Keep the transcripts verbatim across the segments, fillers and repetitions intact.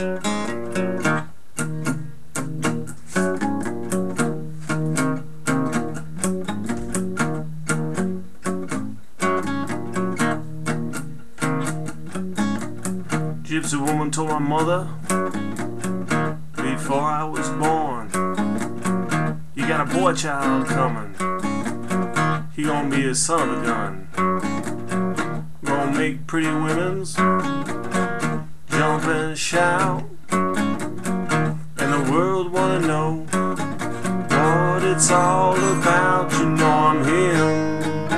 Gypsy woman told my mother before I was born, you got a boy child coming, he gonna be a son of a gun, gonna make pretty women's jump and shout, and the world wanna know what it's all about. You know I'm him.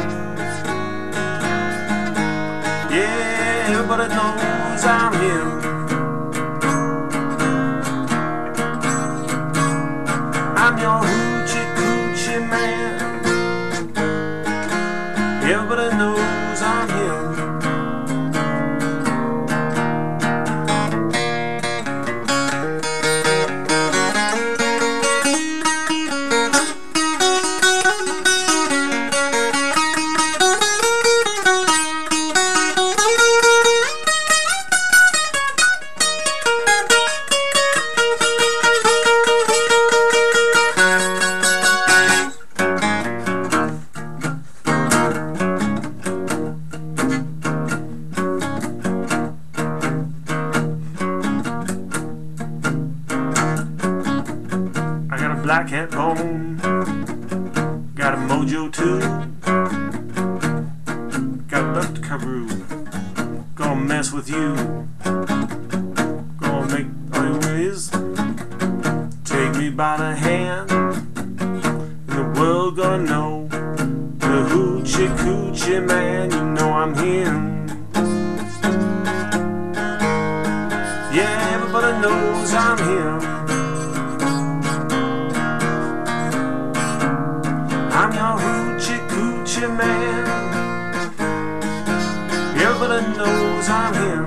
Yeah, everybody knows I'm him. I'm your hoochie coochie man. Everybody knows I'm him. Black hat bone, got a mojo too, got a left caroo, gonna mess with you, gonna make all your ways, take me by the hand, and the world gonna know, the hoochie coochie man, you know I'm him. Yeah, everybody knows I'm him. I'm your hoochie coochie man. Everybody knows I'm him.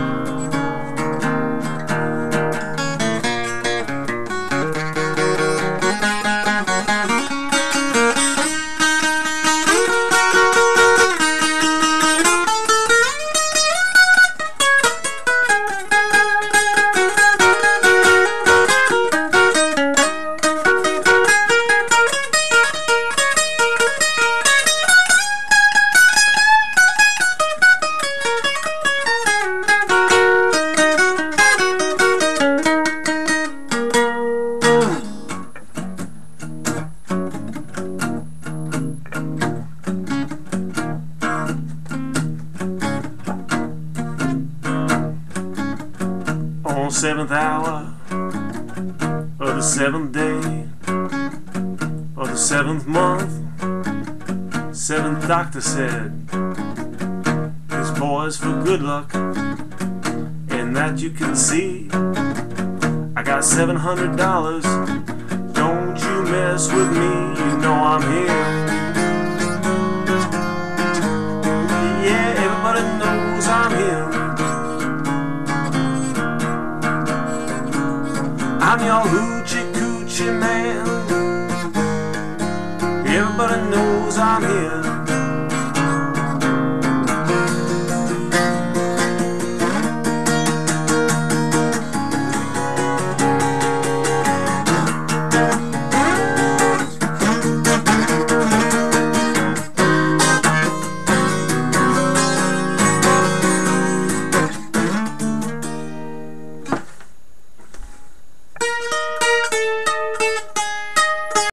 On seventh hour of the seventh day of the seventh month, seventh doctor said, this boy's for good luck, and that you can see. I got seven hundred dollars, don't you mess with me, you know I'm here. Yeah, everybody knows I'm here. I'm your hoochie